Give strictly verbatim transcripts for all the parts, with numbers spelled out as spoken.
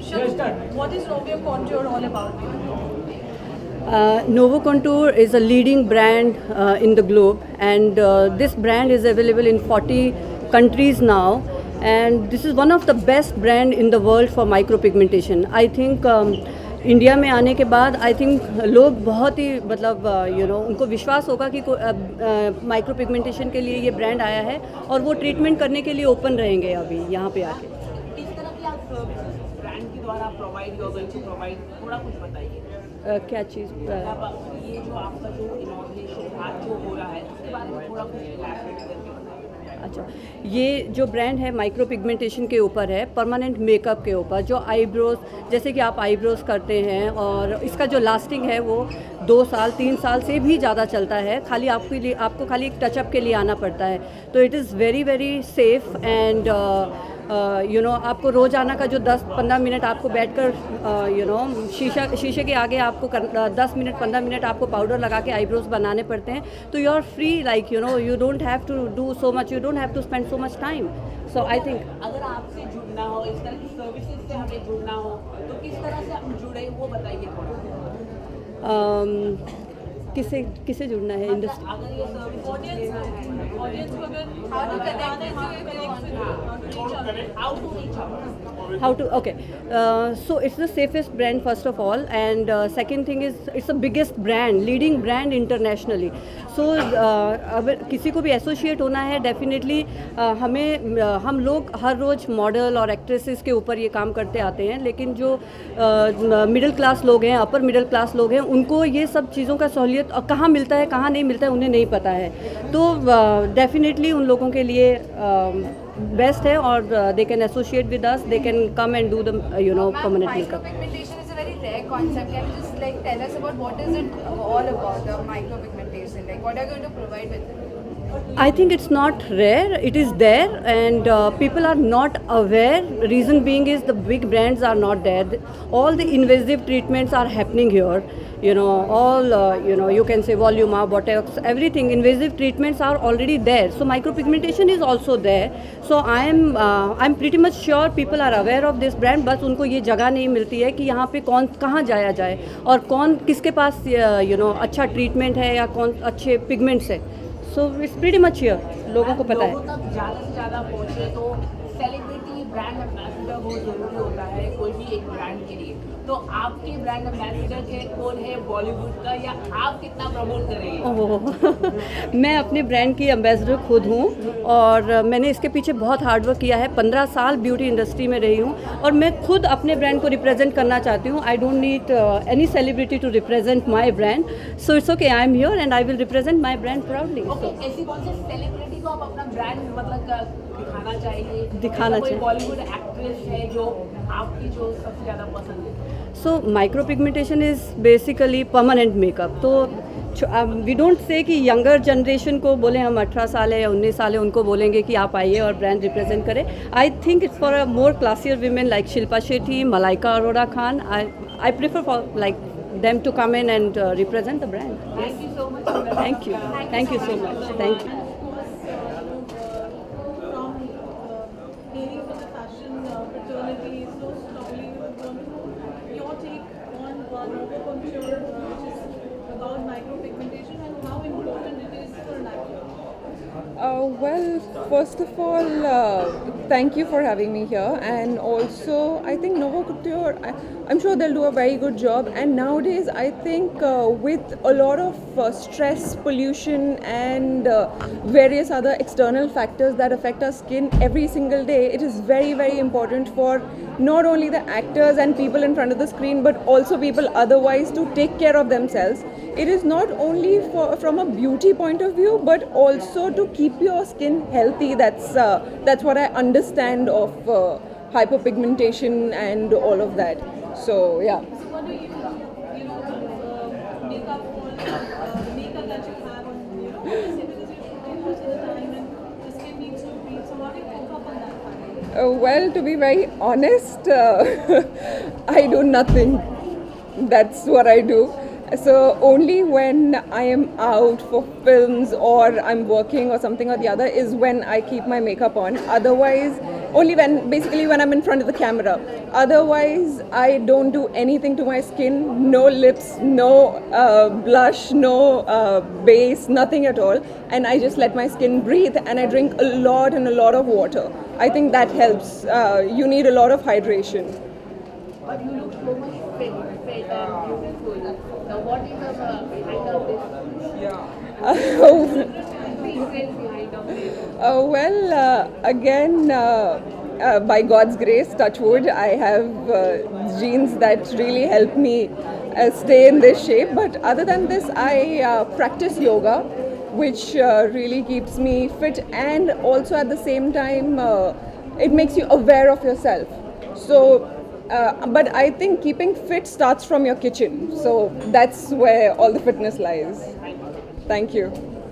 Shagun, what is Novo Contour all about? Uh, Novo Contour is a leading brand uh, in the globe, and uh, this brand is available in forty countries now. And this is one of the best brand in the world for micropigmentation. I think um, India में आने के बाद I think लोग बहुत ही मतलब you know उनको विश्वास होगा कि माइक्रो पिगमेंटेशन के लिए ये ब्रांड आया है और वो ट्रीटमेंट करने के लिए ओपन रहेंगे अभी यहाँ पे आके। इस तरह की आप सर्विसेज ब्रांड के द्वारा provide you going to provide, थोड़ा कुछ बताइए। uh, क्या चीज़? मतलब ये जो आपका जो इनॉग्रेशन आज जो हो रहा है उसके बारे में थोड़ा कुछ इलैबोरेट करके बताइए। अच्छा, ये जो ब्रांड है माइक्रो पिगमेंटेशन के ऊपर है, परमानेंट मेकअप के ऊपर, जो आईब्रोज जैसे कि आप आईब्रोज करते हैं और इसका जो लास्टिंग है वो दो साल तीन साल से भी ज़्यादा चलता है। खाली आपके लिए आपको खाली एक टचअप के लिए आना पड़ता है, तो it is very very safe and you know आपको रोज़ आना का जो दस पंद्रह मिनट आपको बैठकर यू नो शीशा शीशे के आगे आपको कर, दस मिनट पंद्रह मिनट आपको पाउडर लगा के आईब्रोज बनाने पड़ते हैं, तो you are free like you know you don't have to do so much, you don't have to spend so much time. So I think अगर आपसे जुड़ना हो, इस तरह की सर्विसेज से हमें जुड़ना हो तो किस तरह से हम जुड़े वो बताइए थोड़ा। um, किसे किसे जुड़ना है इंडस्ट्री? अगर ये सर्विस ऑडियंस ऑडियंस को अगर how to connect with you, connect with you, how to reach out, how to reach out, how to okay uh, so it's the safest brand first of all, and uh, second thing is it's the biggest brand, leading brand internationally. so uh, अगर किसी को भी associate होना है definitely uh, हमें uh, हम लोग हर रोज़ model और एक्ट्रेसेस के ऊपर ये काम करते आते हैं, लेकिन जो मिडिल uh, क्लास लोग हैं, अपर मिडिल क्लास लोग हैं, उनको ये सब चीज़ों का सहूलियत और कहाँ मिलता है कहाँ नहीं मिलता है उन्हें नहीं पता है, तो डेफिनेटली uh, उन लोगों के लिए बेस्ट uh, है और they can associate with us, they can come and do the you know permanent makeup. Micropigmentation is a very rare concept. Can you just like tell us about what is it all about, the micropigmentation? Like what are you going to provide with it? I think it's not rare, it is there, and uh, people are not aware. Reason being is the big brands are not there. All the invasive treatments are happening here, you know, all uh, you know you can say Voluma, Botox, everything, invasive treatments are already there, so micropigmentation is also there. So I am uh, I'm pretty much sure people are aware of this brand, बस उनको ये जगह नहीं मिलती है कि यहाँ पे कौन कहाँ जाया जाए और कौन किसके पास यू नो अच्छा ट्रीटमेंट है या कौन अच्छे पिगमेंट्स है। So it's pretty much here, लोगों को पता है। लोगों तक ज़्यादा से ज़्यादा पहुँचे तो सेलिब्रिटी ब्रांड एम्बेसडर बहुत ज़रूरी होता है कोई भी एक ब्रांड के लिए, तो आपके ब्रांड एम्बेसडर के कौन है बॉलीवुड का, या आप कितना प्रमोट करेंगे? ओह मैं अपने ब्रांड की एम्बेसडर खुद हूँ और मैंने इसके पीछे बहुत हार्ड वर्क किया है। पंद्रह साल ब्यूटी इंडस्ट्री में रही हूँ और मैं खुद अपने ब्रांड को रिप्रेजेंट करना चाहती हूँ। I don't need any celebrity to represent my brand, so it's okay, I am here and I will represent my brand proudly. Okay, ऐसी कौन सी सेलिब्रिटी को आप अपना ब्रांड मतलब दिखाना चाहिए? दिखाना कोई चाहिए बॉलीवुड एक्ट्रेस है जो आपकी जो सबसे ज़्यादा पसंद है? So micro pigmentation is basically permanent makeup, तो वी डोंट से कि यंगर जनरेशन को बोले हम अठारह साल है या उन्नीस साल है उनको बोलेंगे कि आप आइए और ब्रांड रिप्रेजेंट करें। I think it's for a more classier women like Shilpa Shetty, Malaika Arora Khan. I I prefer for like them to come in and uh, represent the brand. Yes. Thank you so much. Thank you. Thank you so much. Thank you. from uh, hailing from the fashion uh, fraternity, so slowly we were going to your take on uh, Novo Contour, uh, which is about micropigmentation and how important it is for an actor. Uh, well, first of all, uh, thank you for having me here, and also I think Novo Contour, I, I'm sure they'll do a very good job. And nowadays, I think uh, with a lot of uh, stress, pollution, and uh, various other external factors that affect our skin every single day, it is very, very important for not only the actors and people in front of the screen, but also people otherwise to take care of themselves. It is not only for, from a beauty point of view, but also to keep your skin healthy. That's uh, that's what I understand of uh, hyperpigmentation and all of that. So yeah. So what do you, you know, uh, makeup or uh, the makeup that you have on, you know, because it is usually most of the time and the skin needs to breathe. So how do you cook up on that part? Uh, well, to be very honest, uh, I do nothing. That's what I do. So only when I am out for films or I'm working or something or the other is when I keep my makeup on. Otherwise, only when, basically when I'm in front of the camera. Otherwise, I don't do anything to my skin. No lips, no uh, blush, no uh, base, nothing at all. And I just let my skin breathe, and I drink a lot and a lot of water. I think that helps. Uh, you need a lot of hydration. But you look so much fit, fit and beautiful. Now, what is the uh, behind of this? Secret behind of this? Uh, well, uh, again, uh, uh, by God's grace, touch wood, I have uh, genes that really help me uh, stay in this shape. But other than this, I uh, practice yoga, which uh, really keeps me fit, and also at the same time, uh, it makes you aware of yourself. So, uh, but I think keeping fit starts from your kitchen. So that's where all the fitness lies. Thank you.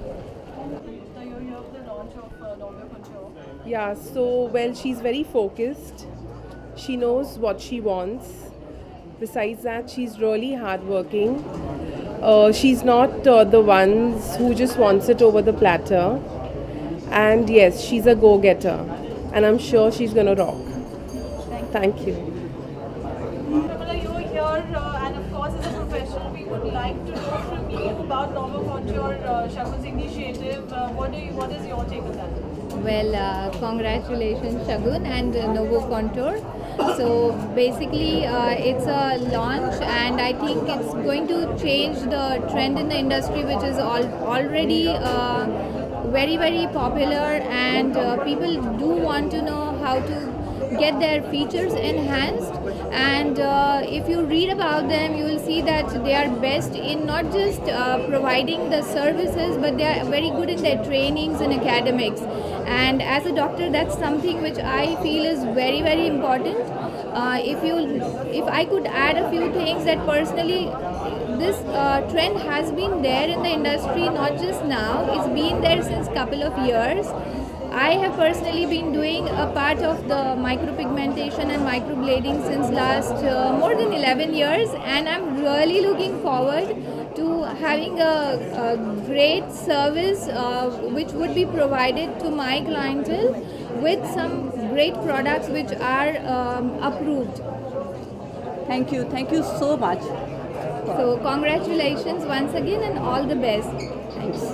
Now you're here for the launch of uh, L'Oreal Couture. Yeah, so well, she's very focused. She knows what she wants. Besides that, she's really hardworking. Uh, she's not uh, the ones who just wants it over the platter. And yes, she's a go-getter. And I'm sure she's gonna rock. Thank you. Pramila, you're here, uh, and of course, as a professional, we would like to know from you about L'Oreal Couture, uh, Shagun's initiative. Uh, what do you? What is your take on that? Well, uh, congratulations Shagun and uh, Novo Contour. So basically uh, it's a launch, and I think it's going to change the trend in the industry, which is all, already uh, very very popular, and uh, people do want to know how to get their features enhanced. And uh, if you read about them, you will see that they are best in not just uh, providing the services, but they are very good in their trainings and academics. And as a doctor, that's something which I feel is very very important. Uh, if you, if I could add a few things, that personally this uh, trend has been there in the industry, not just now, it's been there since couple of years. I have personally been doing a part of the micropigmentation and microblading since last uh, more than eleven years, and I'm really looking forward to having a, a great service uh, which would be provided to my clientele with some great products which are um, approved. Thank you. Thank you so much. So congratulations once again and all the best. Thanks.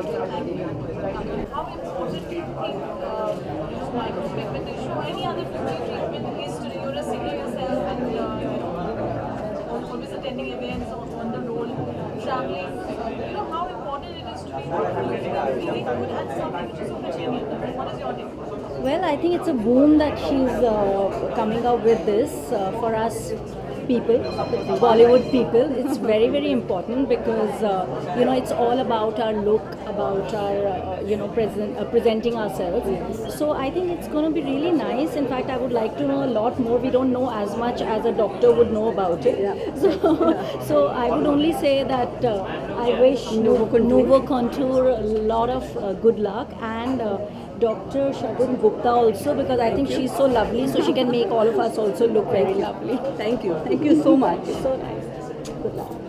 How important do you think uh, you know, micropigmentation or any other beauty treatment is today? You're a singer yourself, and uh, you know, always attending events on, on the road, traveling. You know how important it is to be looking really good at something which is so much genuine. What is your take? Well, I think it's a boom that she's uh, coming up with this uh, for us people, Bollywood people. It's very very important because uh, you know it's all about our look, about our uh, you know present uh, presenting ourselves. So I think it's going to be really nice. In fact, I would like to know a lot more. We don't know as much as a doctor would know about it. Yeah. So, yeah. so I would only say that uh, I wish Novo Contour, Novo Contour a lot of uh, good luck, and uh, Doctor Shagun Gupta also, because I think she's so lovely, so she can make all of us also look very lovely. Thank you. Thank you so much. So nice. Good luck.